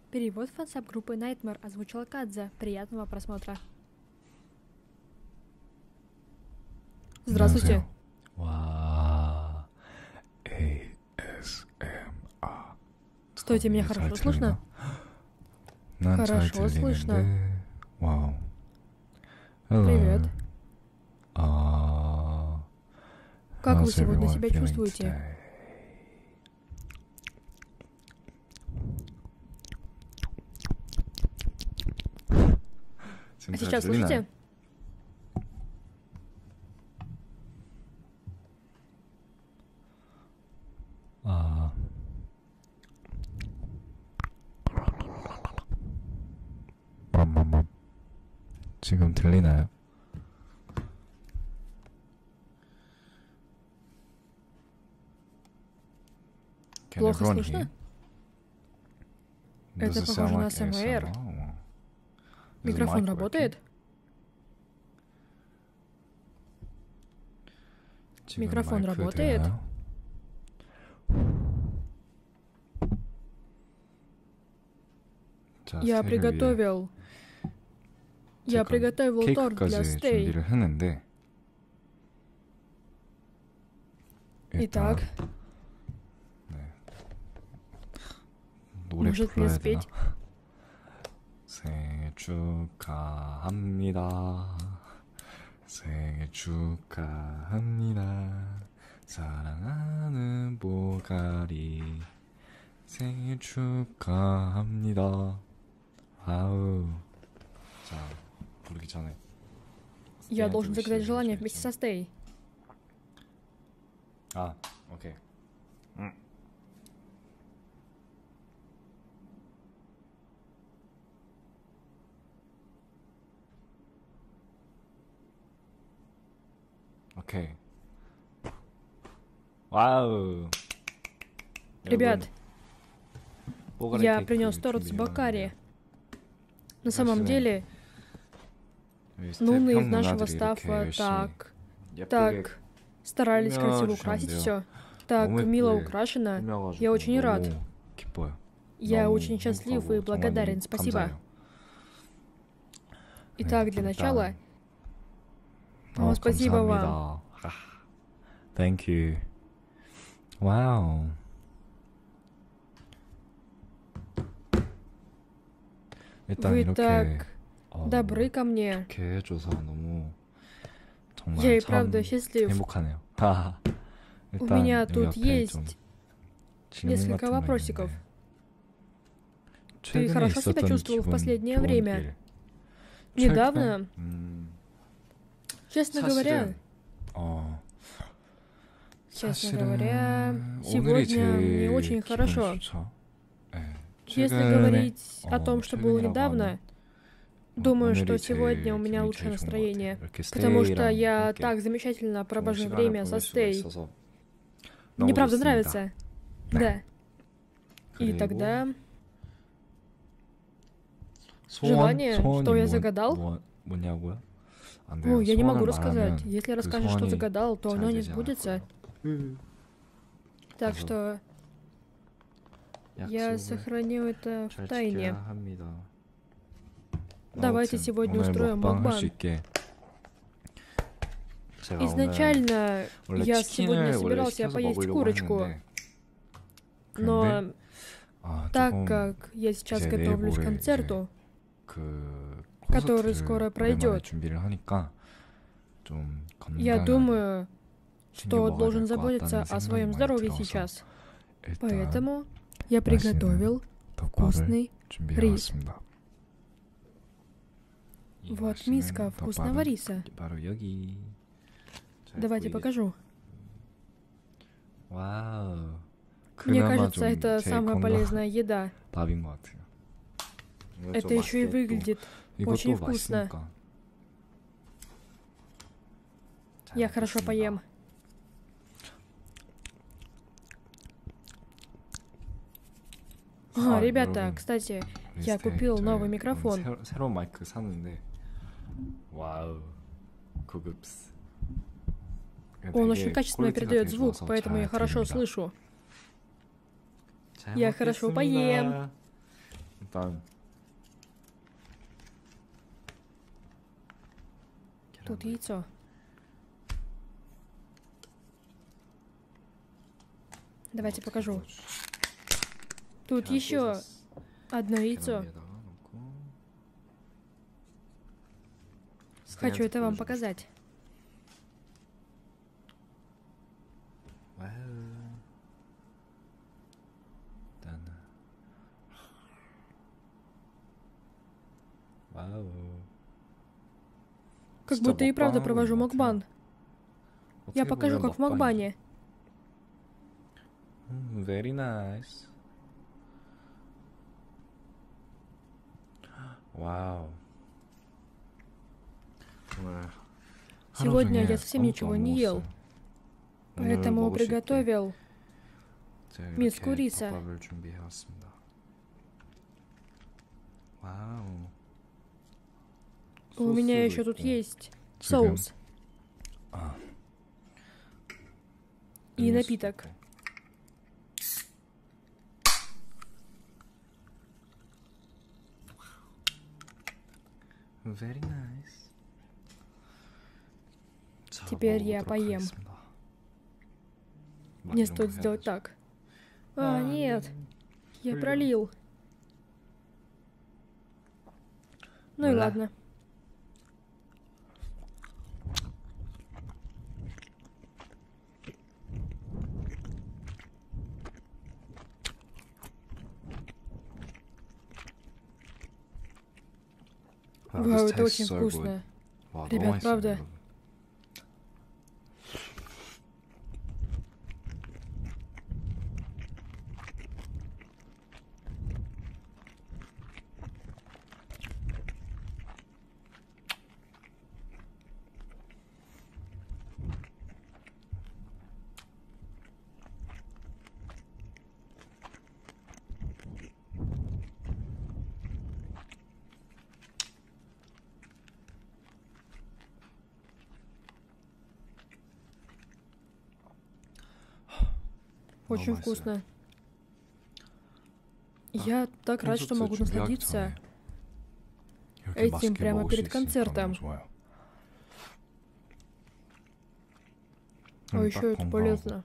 Перевод фансап группы Nightmare озвучила Кадзе. Приятного просмотра. Здравствуйте. 와, ASMR. Стойте, меня хорошо слышно? Хорошо слышно. Вау. Привет. Как вы How's сегодня everyone себя feeling чувствуете? today? А сейчас слышите? 지금 들리나요? Can Плохо everyone слышно? hear? Это Does it похоже sound на like СМР. ASMR? Is the Микрофон mic работает? working? 지금 Микрофон 마이크 работает? 들려요? 자, Я 스테이를 위해 приготовил торт для 케이크까지 Стей. 준비를 했는데 일단 Итак, 노래 может мне 불러야 되나? спеть? 생일 축하합니다. 생일 축하합니다. 사랑하는 보가리 생일 축하합니다. 아우. 자, 부르기 전에 Я должен загадать желание вместе со Стей. 아, 오케이. 오케이. 와우. Ребят, 여러분, я 뽀가리 принес 케이크 торт с 준비해봤는데 Бакари. На самом деле, 우리 Нуны 형 из нашего 누나들이 이렇게 стафа 열심히 так 예쁘게 старались красиво украсить 꾸며주셨는데요. все. Так 너무 мило 예쁘게 украшено. 꾸며가지고 Я очень рад. 너무 기뻐요. Я 너무 очень счастлив 행복하고 и 정말 благодарен. 너무 Спасибо. 감사해요. Итак, для 일단, начала, спасибо вам. 감사합니다. Thank you. 와우. 일단 Вы 이렇게 так добры ко мне. 이렇게 해줘서 너무 정말 Я и 참 правда счастлив. 행복하네요. У меня 여기 тут 앞에 좀 есть 질문 несколько 같은 거 вопросиков. 있는데. Ты 최근에 хорошо себя 있었던 чувствовал в 기분 последнее 좋은 время? 일. Недавно, 최근? честно говоря, сегодня мне очень хорошо. Если говорить о том, что было недавно, думаю, что сегодня у меня лучшее настроение, потому что я так замечательно провожу время со Стей. Мне правда нравится. Да. И тогда желание, что я загадал? О, я не могу рассказать. Если расскажешь, что загадал, то оно не сбудется. Так что я сохраню это в тайне. Давайте сегодня устроим мукбан. Изначально я сегодня собирался поесть курочку, но так как я сейчас готовлюсь к концерту, который скоро пройдет, я думаю, что должен заботиться о своем здоровье сейчас. Поэтому я приготовил вкусный рис. Вот миска вкусного риса. Давайте покажу. Мне кажется, это самая полезная еда. Это еще и выглядит очень вкусно. Я хорошо поем. Ребята, кстати, я купил новый микрофон. 새로운 마이크 샀는데 와우 고급스. Он очень качественно передает звук, поэтому я хорошо слышу. Я хорошо поем. 일단 Тут яйцо. Давайте покажу. Тут еще одно яйцо. Хочу это вам показать. Как будто и правда провожу мукбан. Я покажу, как в мукбане. Very nice. Вау. Сегодня я совсем ничего не ел, поэтому приготовил миску риса. У меня еще тут есть соус и напиток. Very nice. Теперь я поем. Не стоит сделать так. А, нет. Я пролил. Ну и ладно. Вау, это очень вкусно. Ребят, правда. Очень вкусно. Я так рад, что могу насладиться этим прямо перед концертом. А еще это полезно.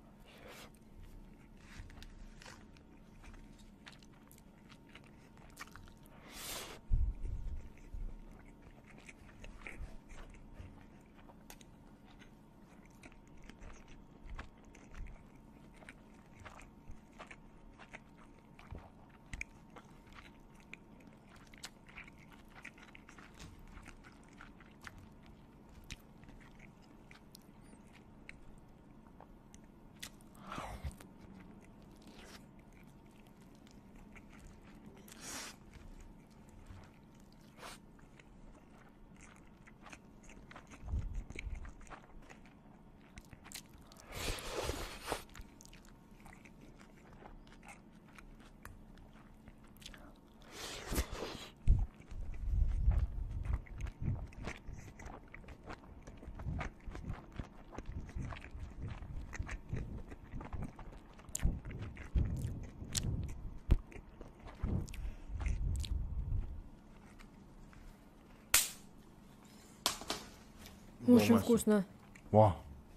Очень вкусно. Вау.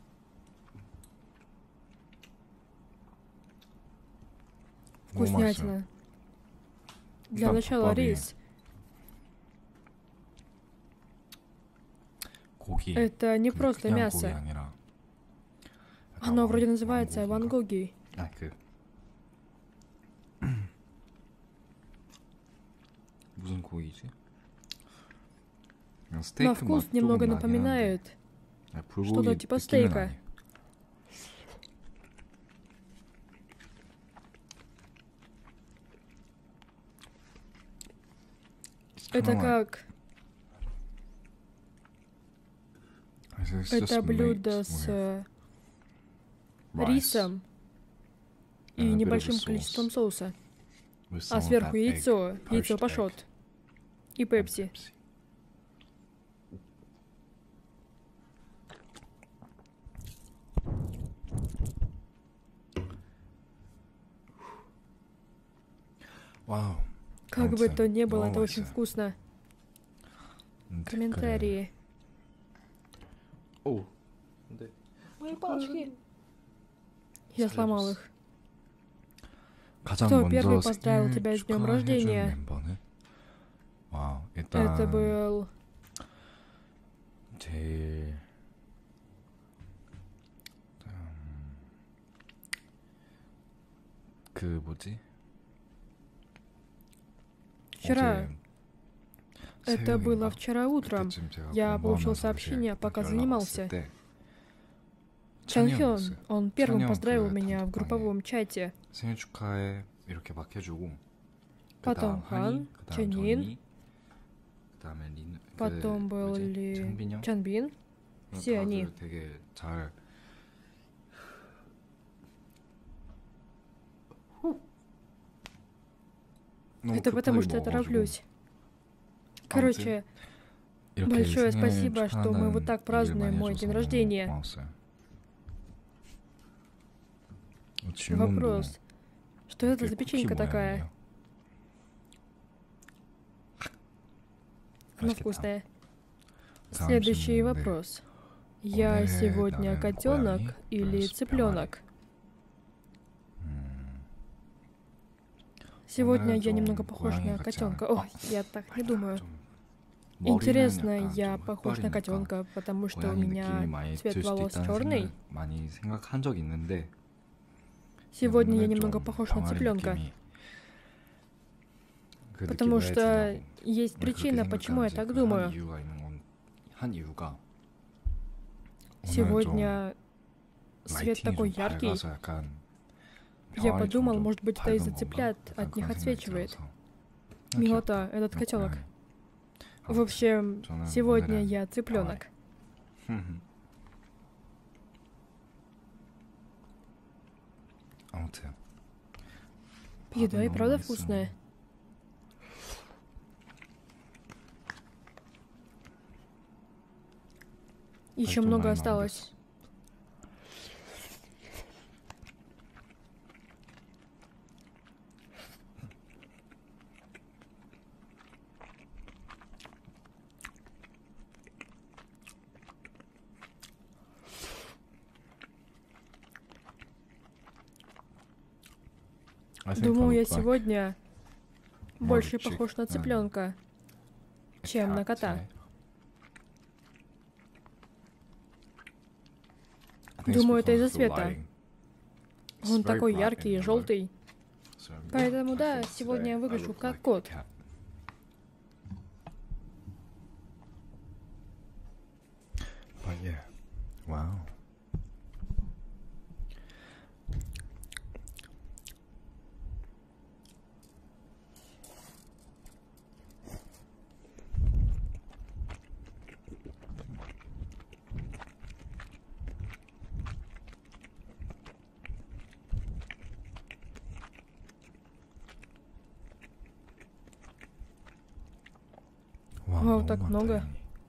Вкуснятина. Для начала рис. Это не просто мясо. Оно вроде называется вангоги. На вкус немного напоминает что-то типа стейка. Это как... Это блюдо с рисом и небольшим количеством соуса. А сверху яйцо пашот и пепси. Вау. Как бы то ни было, это очень вкусно. Комментарии. О, да. Мои палочки. Я сломал их. Кто первый поздравил тебя с днем рождения? Это был... Вчера. Это было вчера утром. Я получил сообщение, пока занимался. Чан Хён, он первым поздравил меня в групповом чате. Потом Хан, Чанин, потом был ли Чанбин. Все они. Это потому, что я тороплюсь. Короче, большое спасибо, что мы вот так празднуем мой день рождения. Вопрос. Что это за печенька такая? Она вкусная. Следующий вопрос. Я сегодня котенок или цыпленок? Сегодня я немного похож на котенка. О, я так не думаю. Интересно, я похож на котенка, потому что у меня цвет волос черный. Сегодня я немного похож на цыпленка. Потому что есть причина, почему я так думаю. Сегодня свет такой яркий. Я подумал, может быть, это из-за цыплят, от них отсвечивает. Милота, этот котенок. В общем, сегодня я цыпленок. Еда и правда вкусная. Еще много осталось. Думаю, я сегодня больше похож на цыпленка, чем на кота. Думаю, это из-за цвета. Он такой яркий и желтый. Поэтому да, сегодня я выгляжу как кот. Вау. Вау, так много.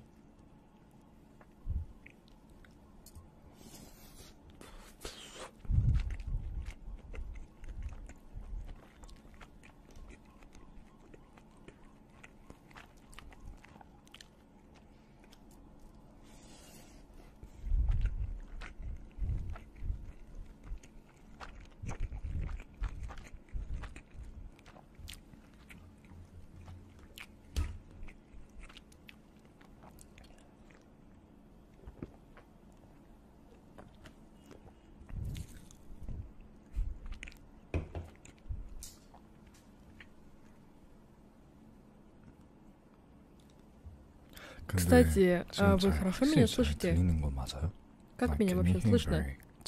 Кстати, а вы хорошо меня слышите? Как меня вообще слышно?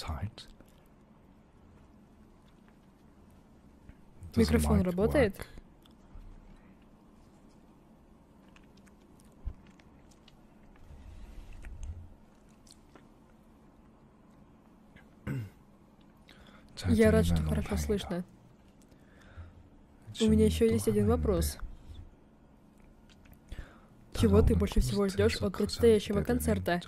Микрофон работает? Я рад, что хорошо слышно. У меня еще есть один вопрос. Чего ты больше всего ждешь от предстоящего концерта?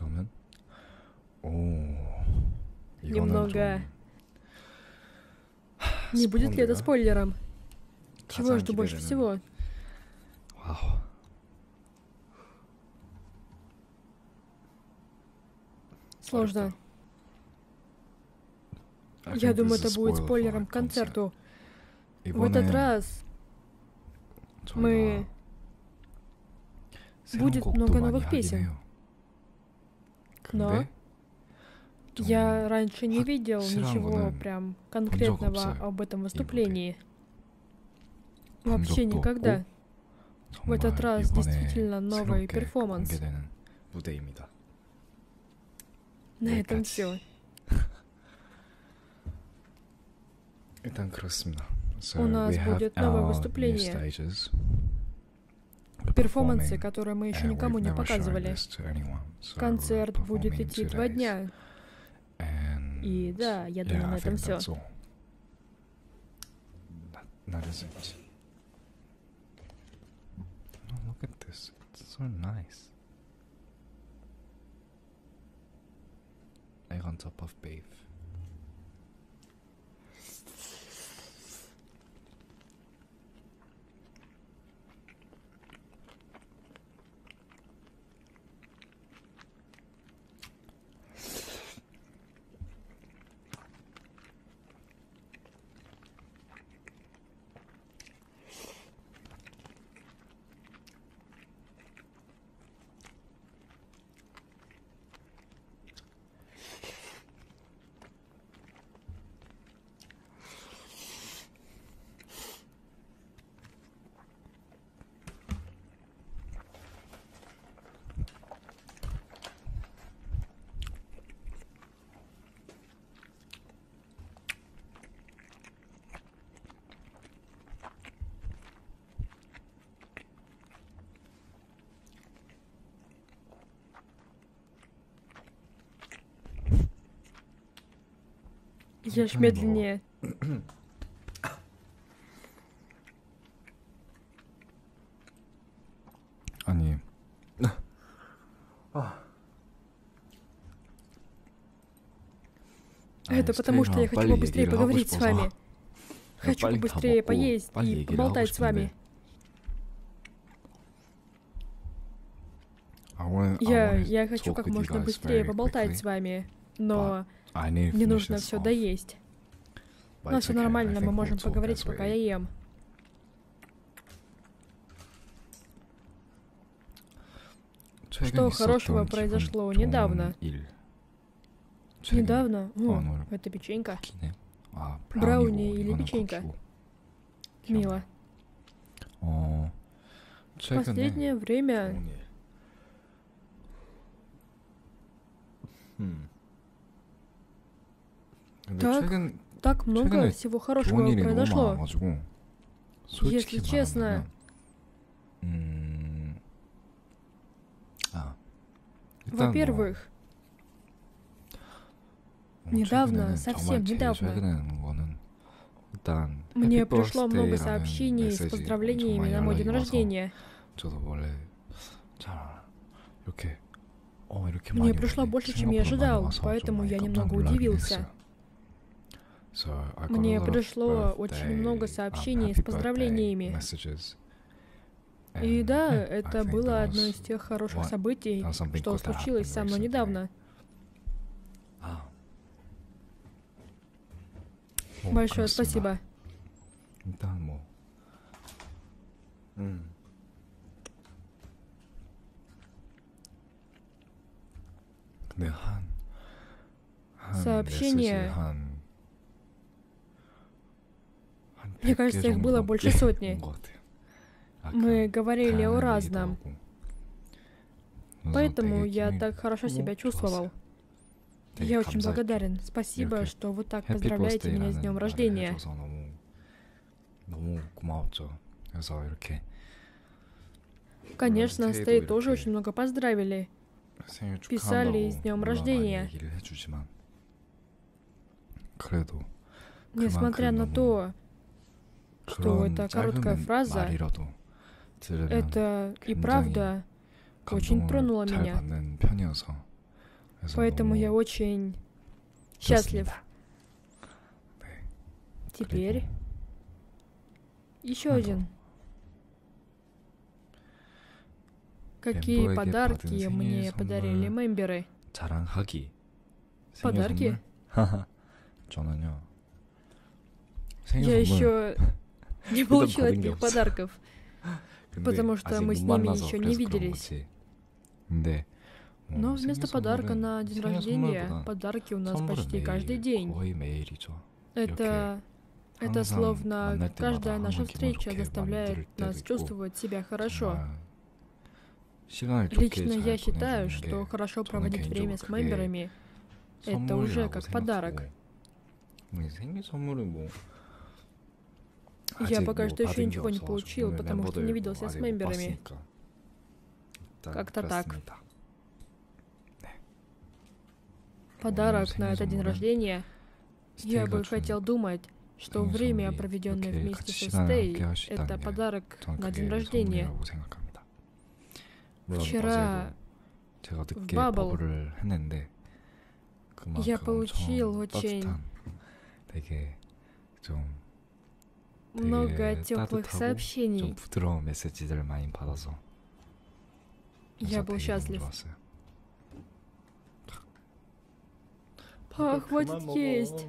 Немного... Не будет ли это спойлером? Чего я жду больше всего? Сложно. Я думаю, это будет спойлером к концерту. В этот раз будет много новых песен. Но я раньше не видел ничего прям конкретного об этом выступлении. Вообще никогда. В этот раз действительно новый перформанс. На этом все. У нас будет новое выступление. Перформансы, которые мы еще никому не показывали. Концерт будет идти 2 дня. И да, я думаю, на этом все. Egg on top of beef. Ешь медленнее. 아니. Это потому, что я хочу побыстрее поговорить с вами. Хочу побыстрее поесть и поболтать с вами. Я хочу как можно быстрее поболтать с вами, но мне нужно все доесть. Но все нормально, мы можем поговорить, пока я ем. Что хорошего произошло недавно? Недавно? О, это печенька. Брауни или печенька? Мило. В последнее время... Так много всего хорошего произошло. Если честно... Во-первых, недавно, совсем недавно, мне пришло много сообщений с поздравлениями на мой день рождения. Мне пришло больше, чем я ожидал, поэтому я немного удивился. Мне пришло очень много сообщений с поздравлениями. И да, это было одно из тех хороших событий, что случилось со мной недавно. Большое спасибо. Сообщения... Мне кажется, их было больше сотни. Мы говорили о разном. Поэтому я так хорошо себя чувствовал. Я очень благодарен. Спасибо, что вы так поздравляете меня с днем рождения. Конечно, Стей тоже очень много поздравили. Писали с днем рождения. Несмотря на то, что это короткая фраза, это и правда очень тронуло меня. Поэтому я очень счастлив. Теперь еще один. Какие подарки мне подарили мемберы? Подарки? Я еще не получила от них подарков, потому что мы с ними еще не виделись. Но вместо подарка на день рождения, подарки у нас почти каждый день. Это словно каждая наша встреча заставляет нас чувствовать себя хорошо. Лично я считаю, что хорошо проводить время с мемберами — это уже как подарок. Я пока что еще ничего не получил, потому что не виделся с мемберами. Как-то так. Подарок на этот день рождения. Я бы хотел думать, что время, проведенное вместе со Стэй, это подарок на день рождения. Вчера в Бабл я получил очень много теплых сообщений. Я был счастлив. Хватит есть.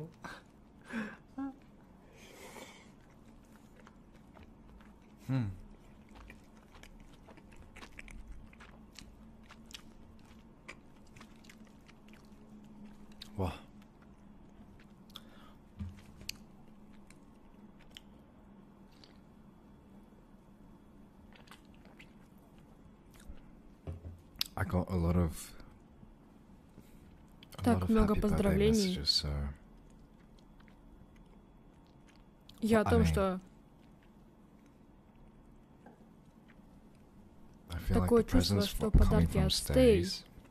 와. I got a lot of Так много поздравлений. Я о том, что такое чувство, что подарки от Стэй.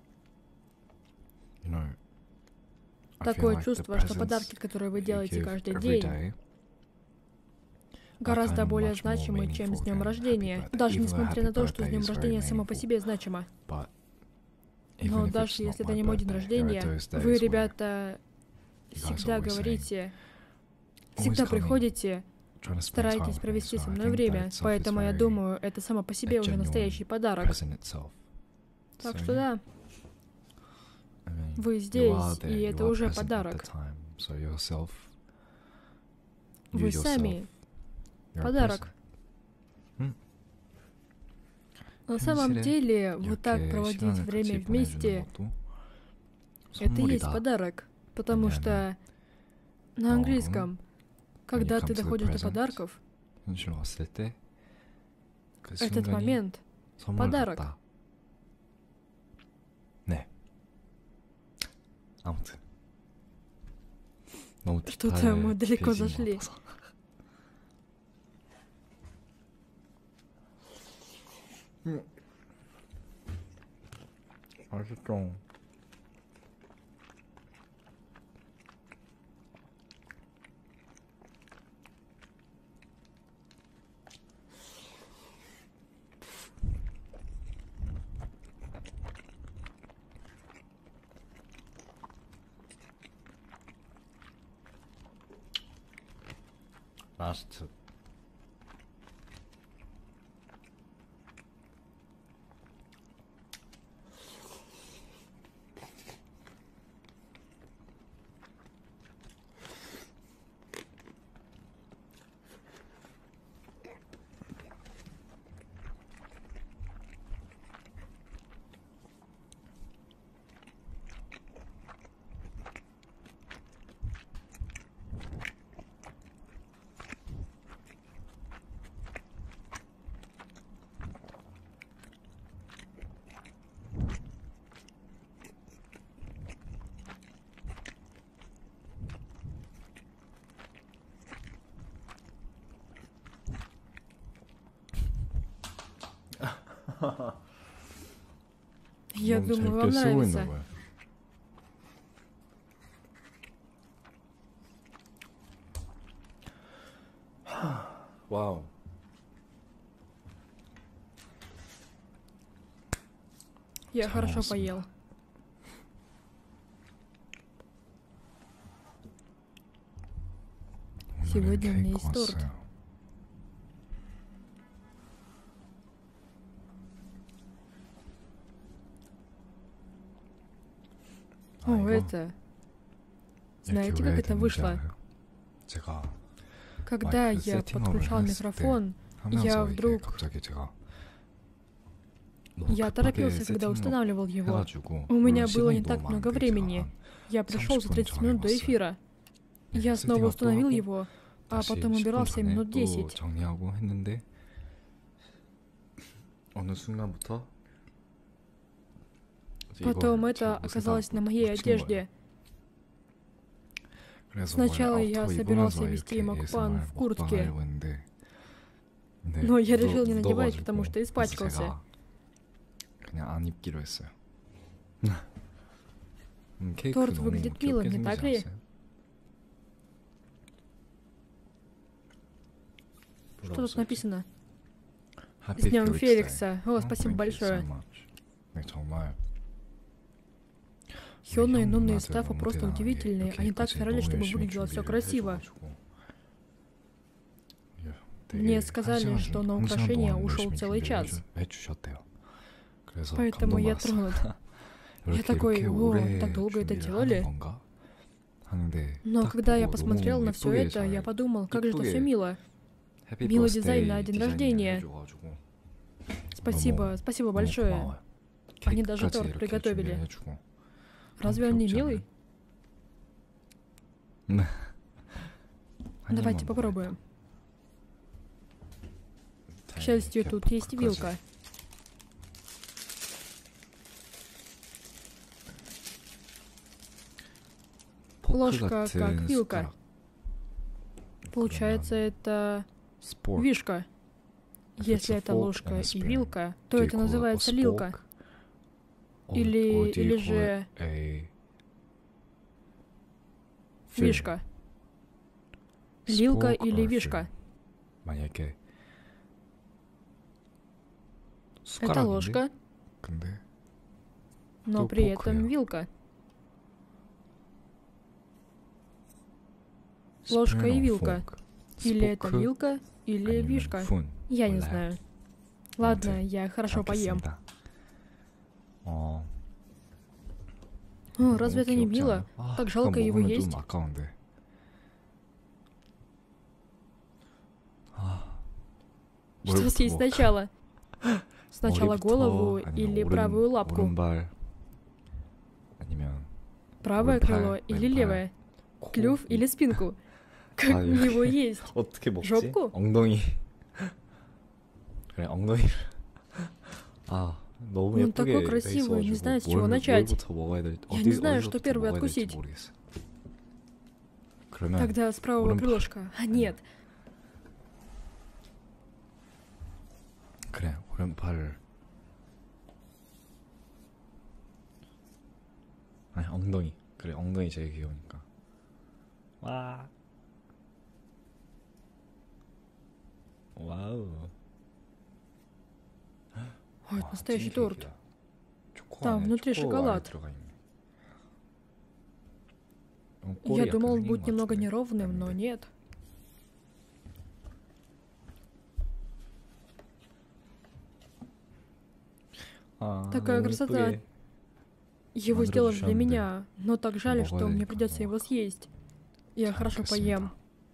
Такое чувство, что подарки, которые вы делаете каждый день, гораздо более значимы, чем с днем рождения. Даже несмотря на то, что с днем рождения само по себе значимо. Но даже если это не мой день рождения, вы, ребята, всегда говорите, всегда приходите, стараетесь провести со мной время, поэтому я думаю, это само по себе уже настоящий подарок. Так что да, вы здесь, и это уже подарок. Вы сами подарок. На самом деле, вот так проводить время вместе, это и есть подарок. Потому что на английском, когда ты доходишь до подарков, этот момент — подарок. Что-то мы далеко зашли. 맛있어. 라스트. Я думаю, вам нравится. Вау. Я хорошо поел. Сегодня у меня есть торт. О, это... Знаете, как это вышло? Когда я подключал микрофон, я вдруг... Я торопился, когда устанавливал его. У меня было не так много времени. Я пришел за 30 минут до эфира. Я снова установил его, а потом убирался минут 10. Потом это оказалось на моей одежде. Сначала я собирался вести мукбан в куртке, но я решил не надевать, потому что испачкался. Торт выглядит милым, не так ли? Что тут написано? С днем Феликса. О, спасибо большое. Хёна и Нунна из стафа просто удивительные. Они так старались, чтобы выглядело все красиво. Мне сказали, что на украшение ушел целый час. Поэтому я тронут. Я такой, о, так долго это делали? Но когда я посмотрел на все это, я подумал, как же это все мило. Милый дизайн на день рождения. Спасибо, спасибо большое. Они даже торт приготовили. Разве он не милый? Давайте попробуем. К счастью, тут есть вилка. Ложка как вилка. Получается, это вишка. Если это ложка и вилка, то это называется лилка. Или же вишка. Лилка или вишка. Это ложка, но при этом вилка. Ложка и вилка. Или это вилка, или вишка. Я не знаю. Ладно, я хорошо поем. О, разве это не мило? Так жалко его есть. Что съесть сначала? Сначала голову или правую лапку? Правое крыло или левое? Клюв или спинку? Как мне его есть? Жопку? Он такой красивый, не знаю, с чего начать. Я не знаю, что первый откусить. Тогда с правого крылышка. А нет. 엉덩이. 그래, 엉덩이 제일 귀여우니까. 와. 와우. Ой, это настоящий торт. Там внутри шоколад. Я думал, он будет немного неровным, но нет. Такая красота. Его сделали для меня, но так жаль, что мне придется его съесть. Я хорошо поем.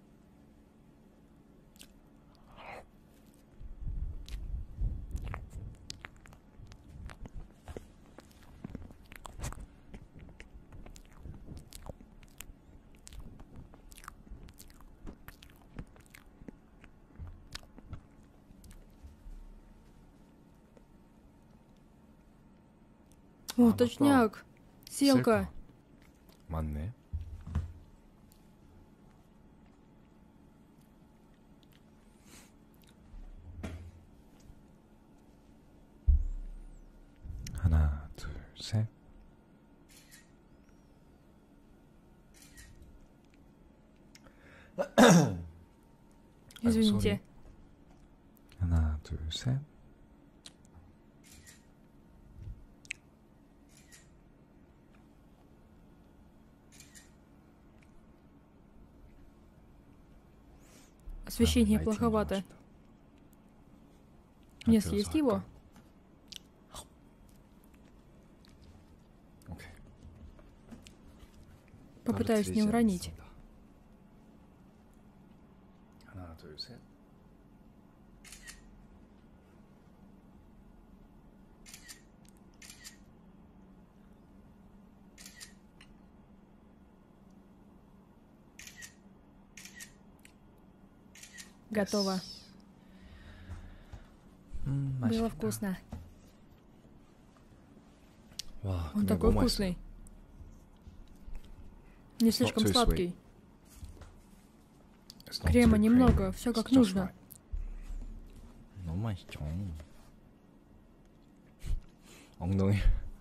О, точняк. Селка. 맞네. 하나, 둘, 셋. Извините. 하나, 둘, 셋. Освещение плоховато. Мне съесть его? Попытаюсь не уронить. Готово. Было вкусно. Он такой вкусный. Не слишком сладкий. Крема немного, все как нужно. 엉덩이.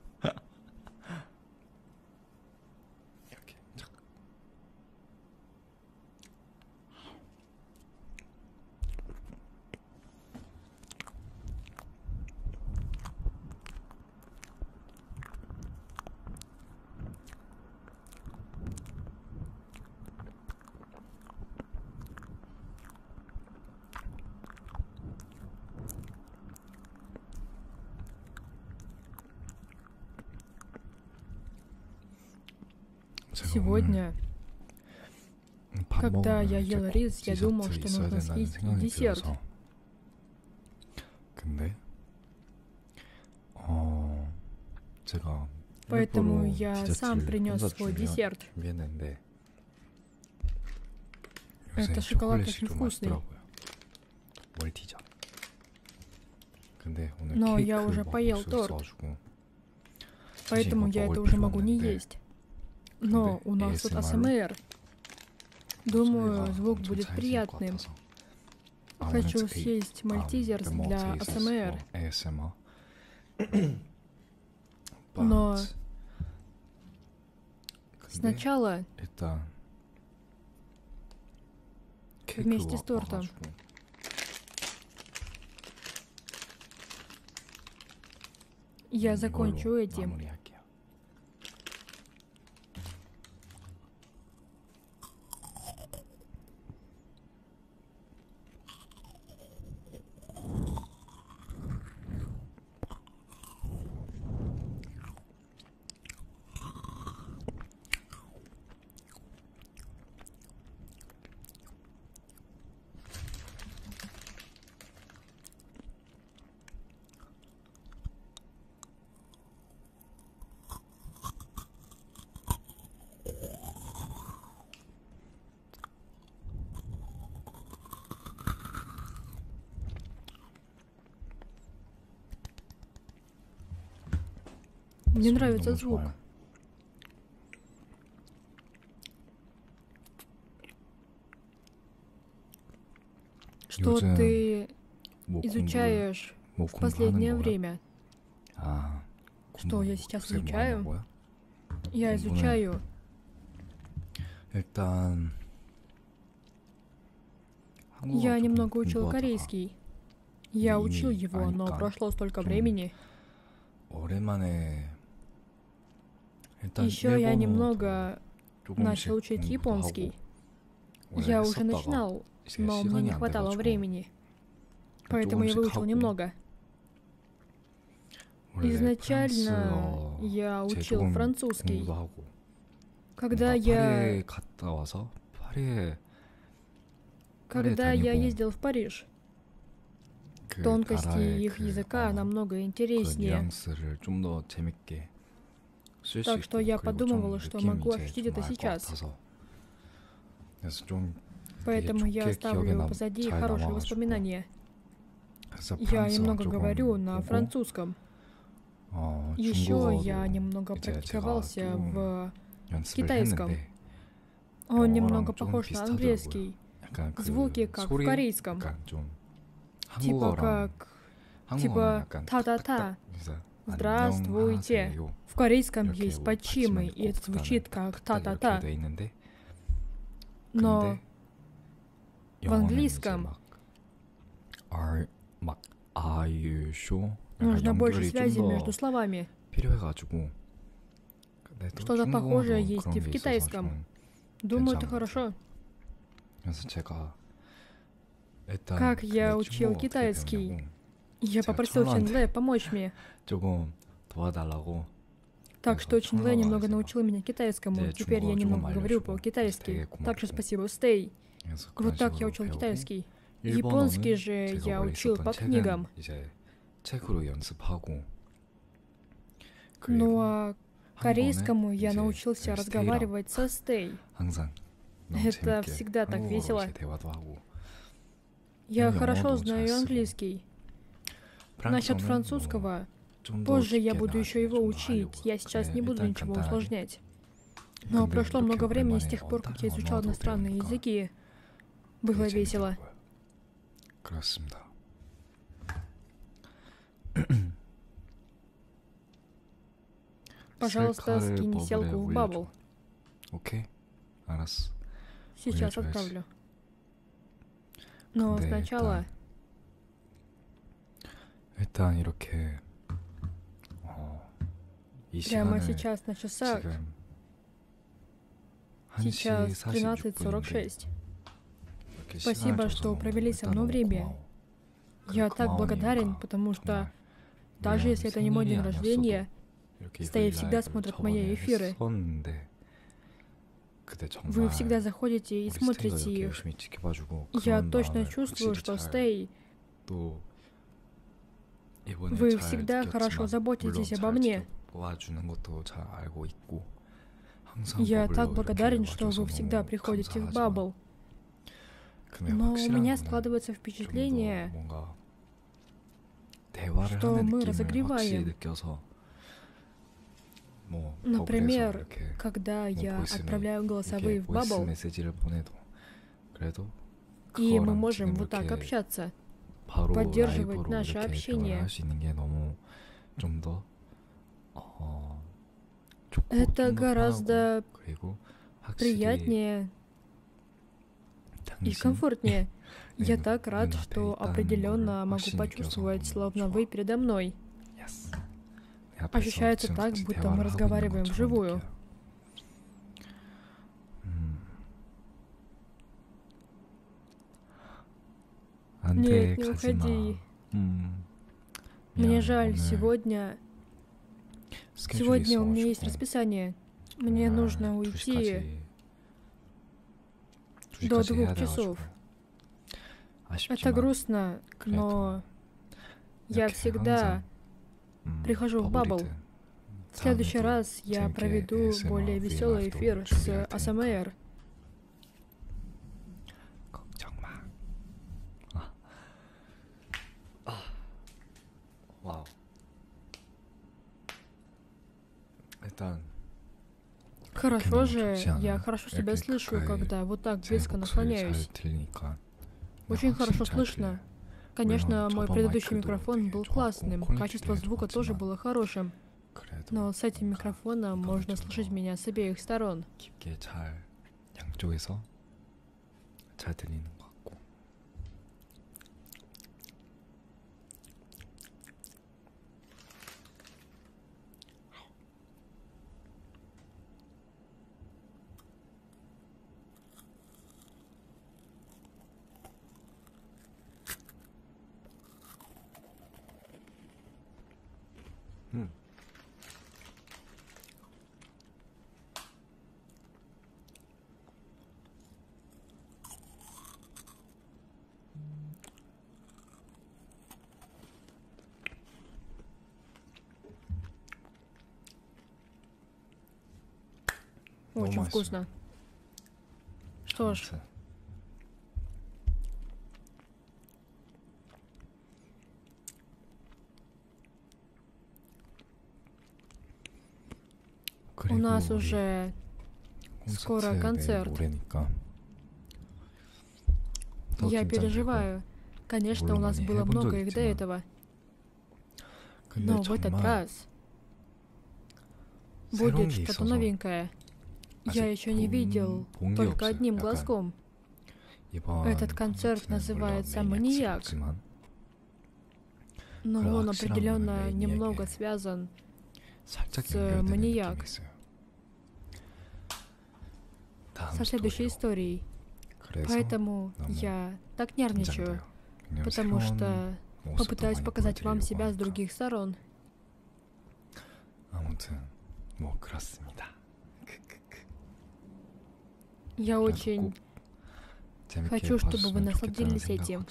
Сегодня, когда я ел рис, я думал, что нужно съесть десерт. Поэтому я сам принес свой десерт. Это шоколад очень вкусный. Но я уже поел торт, поэтому я это уже могу не есть. Но у нас тут АСМР. Думаю, звук будет приятным. Хочу съесть мальтизер для АСМР. Но сначала вместе с тортом. Я закончу этим. Мне нравится звук. Что ты изучаешь в последнее время? Что я сейчас изучаю? Я изучаю... Я немного учил корейский. Я учил его, но прошло столько времени. Еще я немного начал учить японский. Я уже начинал, но мне не хватало времени. Поэтому я выучил немного. Изначально я учил французский. Когда я ездил в Париж, тонкости их языка намного интереснее. Так что я подумывала, что могу ощутить это сейчас. Поэтому я оставлю позади хорошие воспоминания. Я немного говорю на французском. Еще я немного практиковался в китайском. Он немного похож на английский. Звуки как в корейском. Типа та-та-та. Здравствуйте. В корейском есть подчимы, и это звучит как та-та-та. Но в английском нужно больше связи между словами. Что-то похожее есть и в китайском. Думаю, это хорошо. Как я учил китайский? Я попросил Чен Ле помочь мне. Так что Чинлэ немного научил меня китайскому. Теперь я немного говорю по-китайски. Также спасибо, Стей. Вот так я учил китайский. Японский же я учил по книгам. Ну а корейскому я научился разговаривать со Стей. Это всегда так весело. Я хорошо знаю английский. Насчет французского, позже я буду еще его учить. Я сейчас не буду ничего усложнять. Но прошло много времени с тех пор, как я изучал иностранные языки. Было весело. Пожалуйста, скинь селку в Bubble. Окей, Сейчас отправлю. Но сначала... Прямо сейчас на часах. Сейчас 13:46. Спасибо, что провели со мной время. Я так благодарен, потому что даже если это не мой день рождения, Стей всегда смотрит мои эфиры. Вы всегда заходите и смотрите их. Я точно чувствую, что Стей... Вы всегда хорошо заботитесь обо мне. Я так благодарен, что вы всегда приходите в Bubble. Но у меня складывается впечатление, что мы разогреваем. Например, когда я отправляю голосовые в Bubble, и мы можем вот так общаться, поддерживать наше общение. Это гораздо приятнее и комфортнее. Я так рад, что определенно могу почувствовать, словно вы передо мной. Ощущается так, будто мы разговариваем вживую. Нет, не уходи. Мне жаль, сегодня у меня есть расписание. Мне нужно уйти до 2 часов. Это грустно, но я всегда прихожу в Bubble. В следующий раз я проведу более веселый эфир с ASMR. Вау. Хорошо же, я хорошо себя слышу, когда вот так близко наклоняюсь. Очень хорошо слышно. Конечно, мой предыдущий микрофон был классным, качество звука тоже было хорошим. Но с этим микрофоном можно слышать меня с обеих сторон. Очень вкусно. Что ж. У нас уже скоро концерт. Я переживаю. Конечно, у нас было много их до этого. Но в этот раз будет что-то новенькое. Я еще не видел, только одним глазком. Этот концерт называется «Маньяк». Но он определенно немного связан с «Маньяк». Со следующей историей. Поэтому я так нервничаю, потому что попытаюсь показать вам себя с других сторон. Я очень хочу, чтобы вы насладились этим.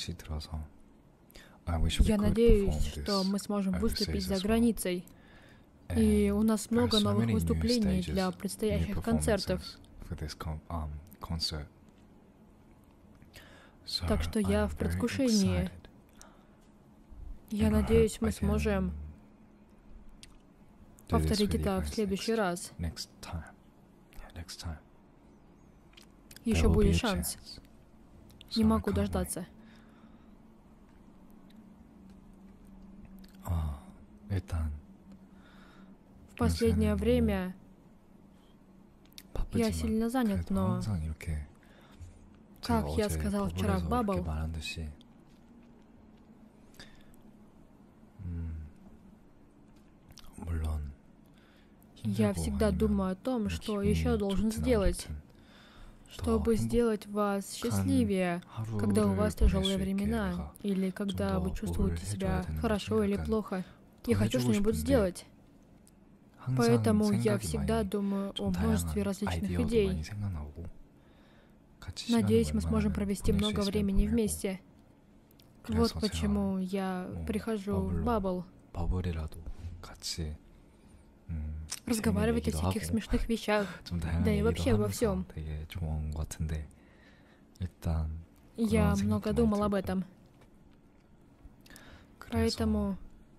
Я надеюсь, что мы сможем выступить за границей. И у нас много новых выступлений для предстоящих концертов. Так что я в предвкушении. Я надеюсь, мы сможем повторить это в следующий раз. Еще будет шанс. Не могу дождаться. В последнее время я сильно занят, но, как я сказал вчера в Bubble, я всегда думаю о том, что еще должен сделать, чтобы сделать вас счастливее, когда у вас тяжелые времена, или когда вы чувствуете себя хорошо или плохо. Я хочу что-нибудь сделать. Поэтому я всегда думаю о множестве различных идей. Надеюсь, мы сможем провести много времени вместе. Вот почему я прихожу в Bubble. Разговаривать о всяких смешных вещах, да и вообще обо всем. Я много думал об этом. Поэтому...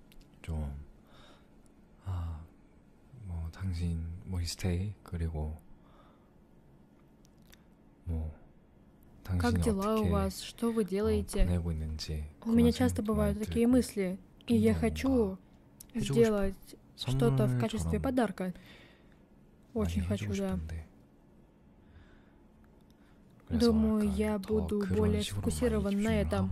Как дела у вас? Что вы делаете? У меня часто бывают такие мысли, и я хочу сделать что-то в качестве подарка. Очень хочу, да. Думаю, я буду более сфокусирован на этом.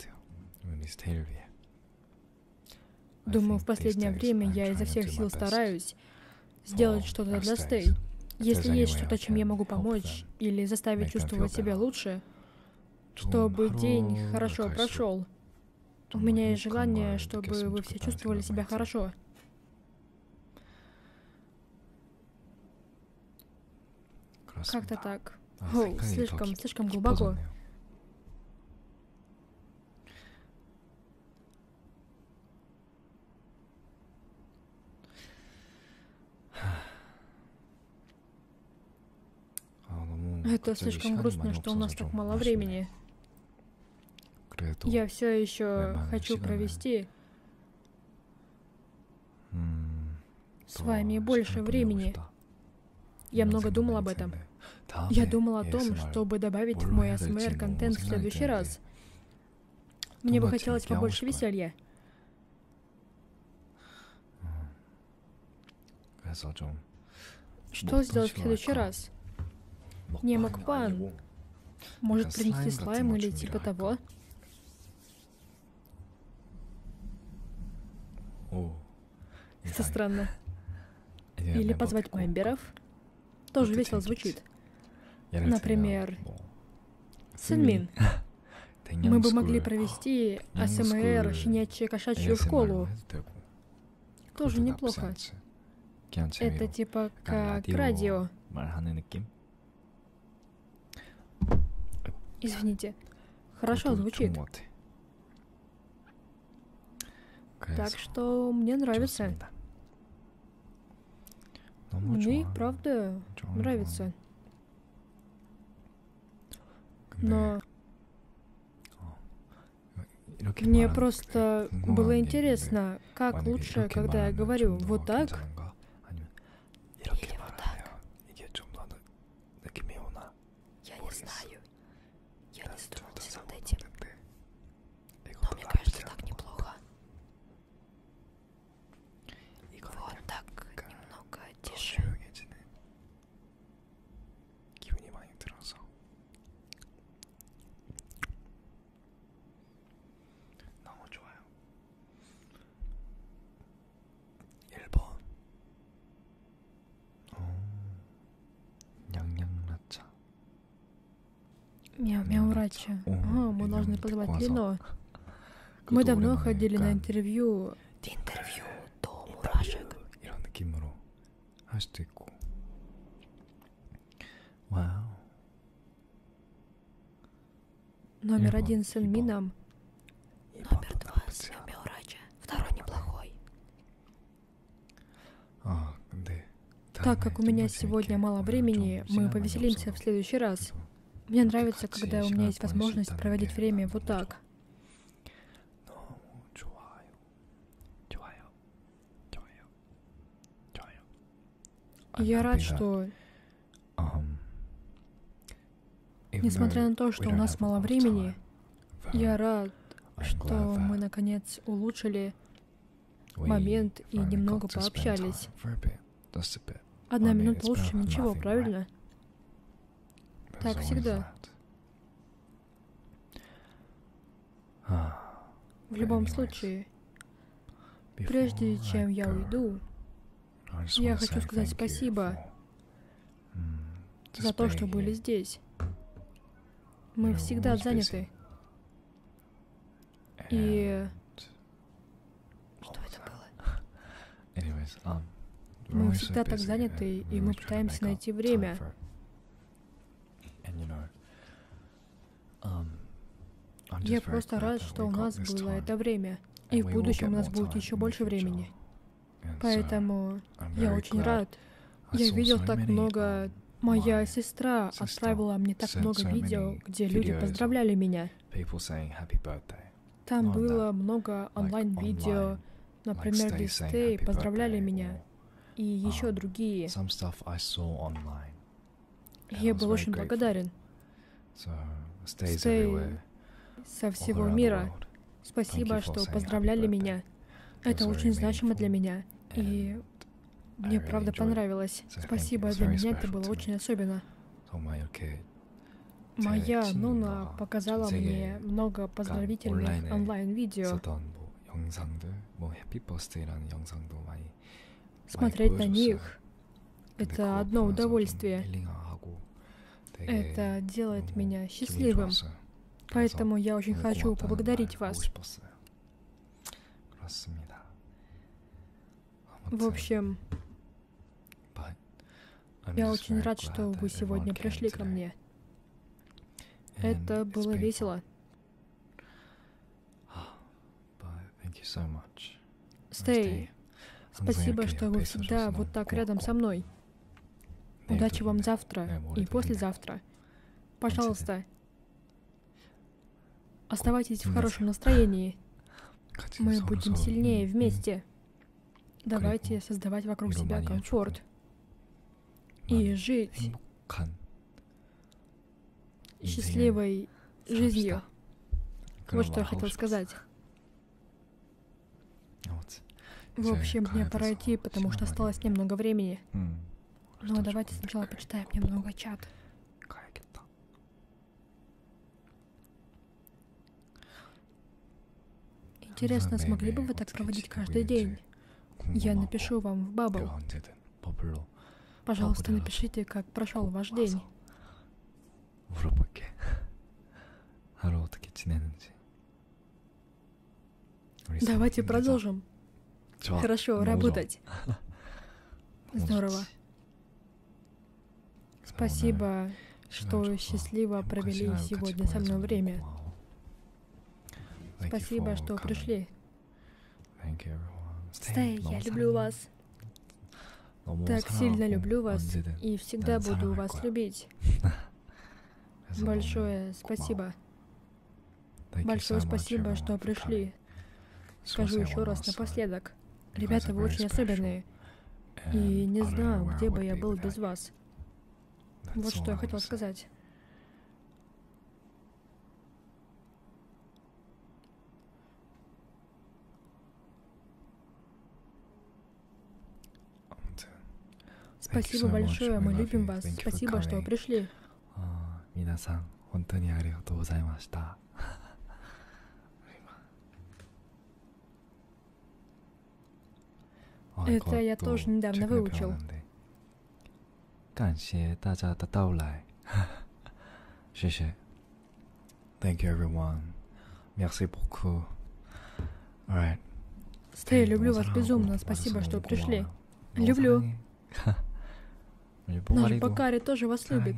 Думаю, в последнее время я изо всех сил стараюсь сделать что-то для Stay. Если есть что-то, чем я могу помочь, или заставить чувствовать себя лучше, чтобы день хорошо прошел. У меня есть желание, чтобы вы все чувствовали себя хорошо. Как-то так. Оу, слишком глубоко. Это слишком грустно, что у нас так мало времени. Я все еще хочу провести с вами больше времени. Я много думал об этом. Я думал о том, чтобы добавить в мой ASMR-контент в следующий раз. Мне бы хотелось побольше веселья. Что сделать в следующий раз? Не мукбан. Может принести слайм или типа того? Это странно. Или позвать мемберов? Тоже весело звучит. Например, Синмин. Мы бы могли провести ASMR щенячью-кошачью школу. Тоже неплохо. Это типа как радио. Извините. Хорошо звучит. Так что мне нравится. Мне и правда нравится. Но мне просто было интересно, как лучше, когда я говорю вот так или вот так. Я не знаю. Я не задумывался над этим. Но мне кажется, так неплохо. Вот так, немного тише. Мяу-мяу-рача. Мы должны позвать Лино. Мы давно ходили на интервью. Интервью до мурашек. 할 수도 있고. 와우. Номер 1 сын Минам. Номер 2 сын Меураджа. Второй неплохой. Так как у меня сегодня мало времени, мы повеселимся в следующий раз. Мне нравится, когда у меня есть возможность проводить время вот так. Я рад, что... Несмотря на то, что у нас мало времени, я рад, что мы наконец улучшили момент и немного пообщались. 1 минута лучше, чем ничего, правильно? Так всегда. В любом случае, прежде чем я уйду, я хочу сказать спасибо за то, что были здесь. Мы всегда заняты. И... Что это было? Мы всегда так заняты, и мы пытаемся найти время. Я просто рад, что у нас было это время, и в будущем у нас будет еще больше времени. Поэтому я очень рад. Я видел так много... Моя сестра отправила мне так много видео, где люди поздравляли меня. Там было много онлайн-видео, например, Стей поздравляли меня, и еще другие. Я был очень благодарен. Стей со всего мира, спасибо, что поздравляли меня. Это очень значимо для меня, и мне правда понравилось. Спасибо, для меня это было очень особенно. Моя Нуна показала мне много поздравительных онлайн-видео. Смотреть на них — это одно удовольствие. Это делает меня счастливым. Поэтому я очень хочу поблагодарить вас. В общем, я очень рад, что вы сегодня пришли ко мне. Это было весело. Стей, спасибо, что вы всегда вот так рядом со мной. Удачи вам завтра и послезавтра. Пожалуйста, оставайтесь в хорошем настроении. Мы будем сильнее вместе. Давайте создавать вокруг себя комфорт. И жить счастливой жизнью. Вот что я хотел сказать. В общем, мне пора идти, потому что осталось немного времени. Но давайте сначала почитаем немного чат. Интересно, смогли бы вы так проводить каждый день? Я напишу вам в Бабл. Пожалуйста, напишите, как прошел ваш день. Давайте продолжим. Хорошо, работать. Здорово. Спасибо, что счастливо провели сегодня со мной время. Спасибо, что пришли. Стей, я люблю вас. Так сильно люблю вас и всегда буду вас любить. Большое спасибо. Большое спасибо, что пришли. Скажу еще раз напоследок. Ребята, вы очень особенные. И не знаю, где бы я был без вас. Вот что я хотел сказать. Спасибо большое, мы любим вас. Спасибо, что вы пришли. Это я тоже недавно выучил. 感谢大家的到来。谢谢。Thank you, everyone. Merci beaucoup. Alright. Стей, люблю вас безумно. Спасибо, что пришли. Люблю. Наш Бакари тоже вас любит.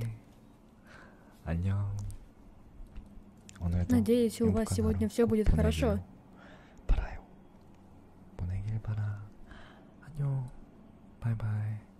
Надеюсь, у вас сегодня все будет хорошо. Bye-bye.